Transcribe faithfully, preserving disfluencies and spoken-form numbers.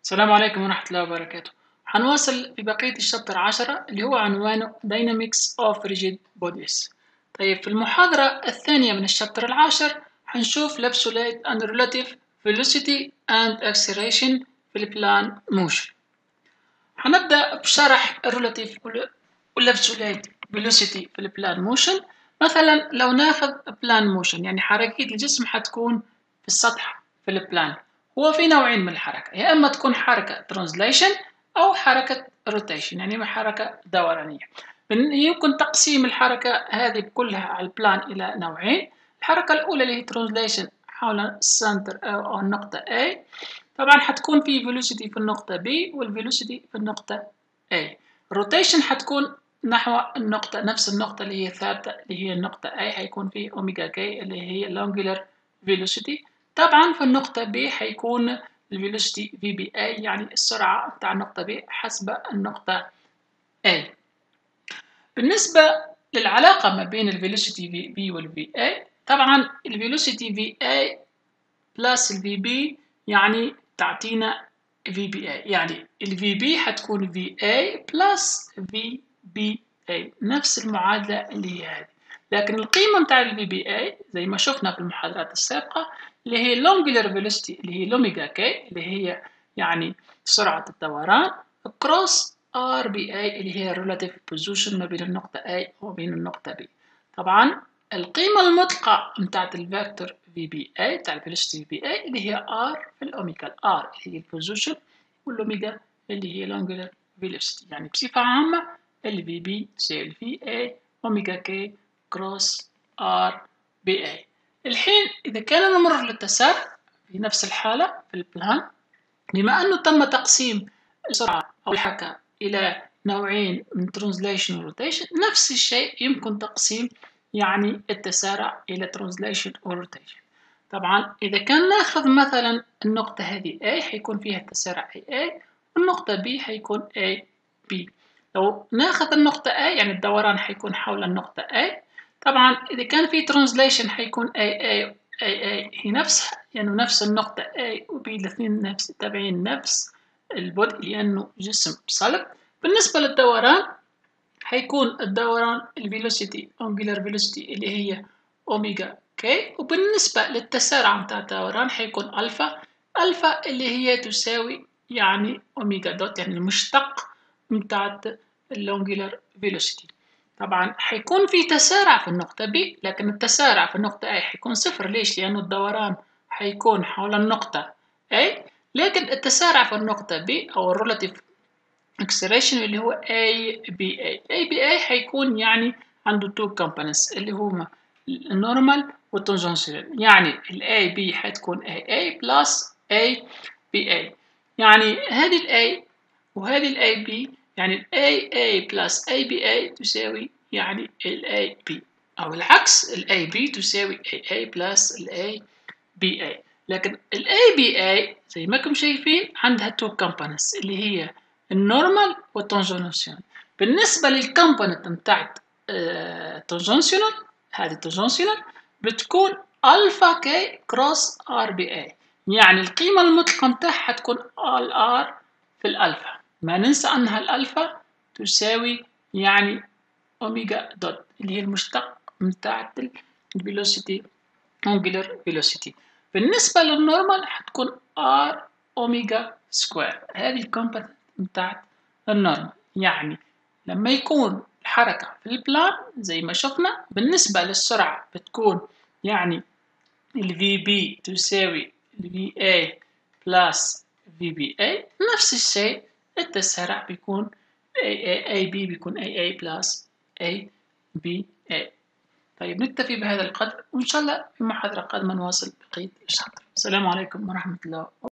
السلام عليكم ورحمة الله وبركاته. هنواصل في بقية الشابتر عشرة اللي هو عنوانه Dynamics of Rigid Bodies. طيب في المحاضرة الثانية من الشابتر العاشر هنشوف Absolute and Relative Velocity and Acceleration في البلان موشن. هنبدأ بشرح الريلاتيف والابسوليت فيلوسيتي في البلان موشن. مثلا لو ناخذ بلان موشن يعني حركة الجسم حتكون في السطح في البلان، هو في نوعين من الحركة، يا إما تكون حركة ترانزليشن أو حركة روتيشن يعني حركة دورانية. يمكن تقسيم الحركة هذه كلها على البلان إلى نوعين. الحركة الأولى اللي هي ترانزليشن حول السنتر أو النقطة A، طبعا حتكون في فيلوسيتي في النقطة B والفيلوسيتي في النقطة A. الروتيشن حتكون نحو النقطة، نفس النقطة اللي هي ثابتة اللي هي النقطة A، حيكون في أوميجا كي اللي هي الانجولار فيلوسيتي. طبعا في النقطة B حيكون الفيلوسيتي في بي اي يعني السرعة بتاع النقطة B حسب النقطة A. بالنسبة للعلاقة ما بين الفيلوسيتي في B والفي اي، طبعا الفيلوسيتي في A بلس الفي بي يعني تعطينا في بي اي، يعني الفي بي حتكون في اي بلس في بي اي، نفس المعادلة اللي هي هذه. لكن القيمة متاع الفي بي اي زي ما شفنا في المحاضرات السابقة اللي هي لونجولار فيلوسيتي اللي هي لوميجا كي اللي هي يعني سرعة الدوران كروس ار بي اي اللي هي relative position ما بين النقطة A وبين النقطة B. طبعا القيمة المطلقة متاعت الفيكتور في بي اي بتاع الفيلوسيتي في بي اي اللي هي ار في الاوميجا، الار اللي هي البوزيشن والاوميجا اللي هي الانجولار فيلوسيتي. يعني بصفة عامة ال في بي تساوي ال في اي اوميجا كي كروس ار بي اي. الحين إذا كان نمر للتسارع في نفس الحالة في البلان، بما أنه تم تقسيم السرعة أو الحركة إلى نوعين من translation و rotation، نفس الشيء يمكن تقسيم يعني التسارع إلى translation و rotation. طبعا إذا كان ناخذ مثلا النقطة هذه A حيكون فيها التسارع إيه إيه والنقطة B حيكون إيه بي. لو ناخذ النقطة A يعني الدوران حيكون حول النقطة A، طبعا إذا كان في translation حيكون إيه إيه إيه إيه هي نفسها يعني نفس النقطة A و B الاثنين نفس تابعين نفس البعد لأنه جسم صلب. بالنسبة للدوران حيكون الدوران الفيلوسيتي angular velocity اللي هي أوميجا كي، وبالنسبة للتسارع متاع الدوران حيكون ألفا، ألفا اللي هي تساوي يعني أوميجا دوت يعني المشتق متاع الانجولار فيلوسيتي. طبعا حيكون في تسارع في النقطة B، لكن التسارع في النقطة A حيكون صفر. ليش؟ لأنه الدوران حيكون حول النقطة A، لكن التسارع في النقطة B أو الريلاتيف acceleration اللي هو A B A. A B A حيكون يعني عنده two components اللي هما النورمال والتنجنشال، يعني ال A B حتكون A A plus A B A. يعني هذه ال A وهذه ال A B يعني ال A A plus A B A تساوي يعني ال A B، أو العكس ال A B تساوي A A plus ال A B A. لكن ال A B A زي ما كم شايفين عندها two components اللي هي النورمال والتانجنشال. بالنسبة للكومبوننت متاعت تانجنشال، هذه تانجنشال بتكون ألفا كي كروس ار بي اي، يعني القيمة المطلقة متاعها تكون ال ار في الألفا. ما ننسى أنها الألفا تساوي يعني أوميجا دوت اللي هي المشتق متاعت الفيلوسيتي angular velocity. بالنسبة للنورمال حتكون r أوميجا سكوير، هذه الكومبوننت بتاعت النورمال. يعني لما يكون الحركة في البلان زي ما شفنا بالنسبة للسرعة بتكون يعني ال في بي تساوي ال في اي plus في بي اي، نفس الشيء التسارع بيكون اي بي بيكون اي اي plus اي بي اي. طيب نكتفي بهذا القدر وإن شاء الله في محاضرة قادمة نواصل بقية الشابتر. السلام عليكم ورحمة الله وبركاته.